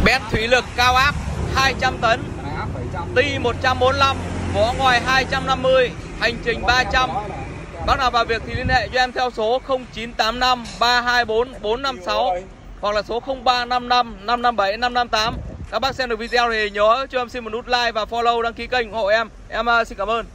Bén thủy lực cao áp 200 tấn, Ti 145, vỏ ngoài 250, hành trình 300. Bác nào vào việc thì liên hệ cho em theo số 0985 324 456 hoặc là số 0355 557 558. Các bác xem được video thì nhớ cho em xin một nút like và follow, đăng ký kênh ủng hộ em. Em xin cảm ơn.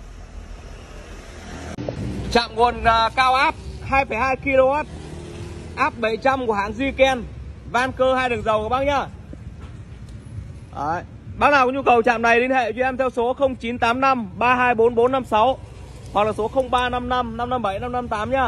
Chạm nguồn cao áp 2,2 kW, áp 700 của hãng Ziken, van cơ 2 đường dầu các bác nhá. Đấy. Bác nào có nhu cầu chạm này liên hệ cho em theo số 0985 324 456 hoặc là số 0355 557 558 nhá.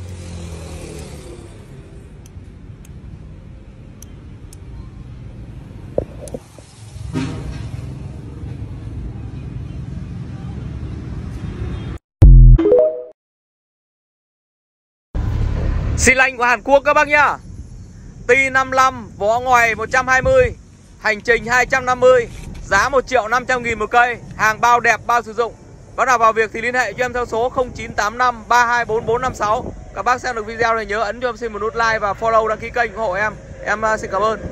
Xi lanh của Hàn Quốc các bác nhá. Ti 55, vỏ ngoài 120, hành trình 250, giá 1.500.000 một cây, hàng bao đẹp, bao sử dụng. Bác nào vào việc thì liên hệ cho em theo số 0985 324 456. Các bác xem được video này nhớ ấn cho em xin một nút like và follow, đăng ký kênh ủng hộ em. Em xin cảm ơn.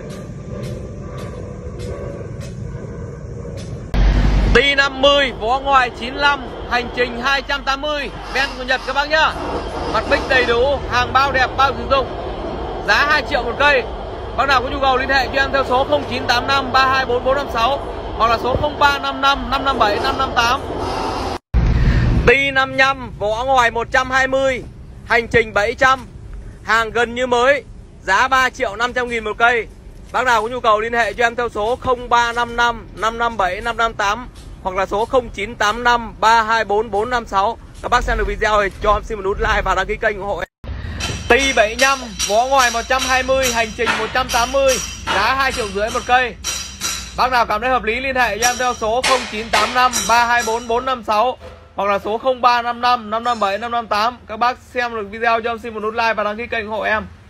Ti 50, vỏ ngoài 95, hành trình 280, ben của Nhật các bác nhá. Mặt bích đầy đủ, hàng bao đẹp, bao sử dụng, giá 2 triệu một cây. Bác nào có nhu cầu liên hệ cho em theo số 0985 324 456 hoặc là số 0355 557 558. Ti 55, vỏ ngoài 120, hành trình 700, hàng gần như mới, giá 3.500.000 một cây. Bác nào có nhu cầu liên hệ cho em theo số 0355 557 558 hoặc là số 0985 324 456. Các bác xem được video thì cho em xin một nút like và đăng ký kênh ủng hộ em. Ti 75, vỏ ngoài 120, hành trình 180, giá 2,5 triệu một cây. Bác nào cảm thấy hợp lý liên hệ cho em theo số 0985 324 456 hoặc là số 0355 557 558. Các bác xem được video cho em xin một nút like và đăng ký kênh ủng hộ em.